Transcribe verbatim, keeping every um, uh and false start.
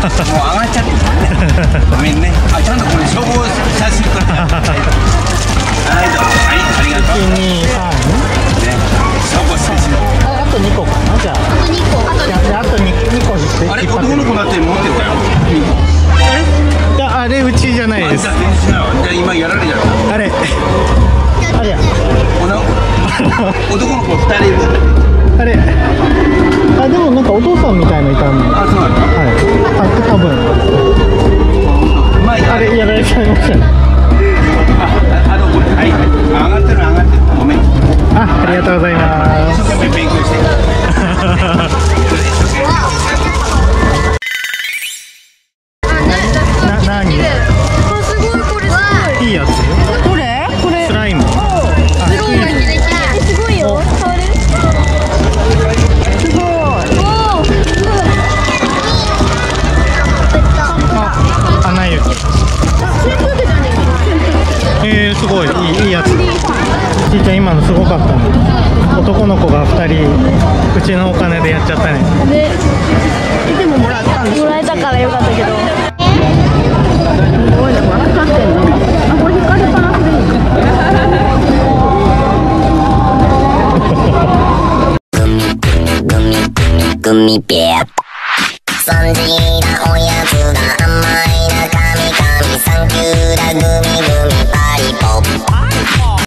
上がっちゃってごめんね。あ、ちゃんとこれ消防写真撮ってはいどうも、はい、ありがとう。 いち、に、さんね、消防写真。 あとにこかな。じゃああとにこ。あとじゃああと 2, 2個にしてあれ、 引っ張って男の子だって持ってたよ。 いやあれうちじゃないです。 じゃあ全然違う。じゃあ今やられちゃった。 あれあれやおな男の子ふたりいる。 あれあでもなんかお父さんみたいのいたんで、 あ、そうなんだ。 はいあ多分うまい。 あれやられちゃいましたね。 あ、あのこれ、はい、上がってる上がってる。ごめん。 あありがとうございます。 一生懸命勉強して。 な何いすごいこれすごい。 いやつこれ？これ。 スライム。あすごい。すごいよ。触れる？すごい。おお。 あ、アナ雪。えー、すごいいいいいやつ。ちいちゃん今のすごかったね。男の子がふたりうちのお金でやっちゃったね。 で、でももらったんです。もらえたからよかったけど。すごいね、これ光ってんね。あ、これ光りっぱなしでいいの。 グミグミピーそんじなおやつが甘いな、カミカミサンキューだグミグミパリポ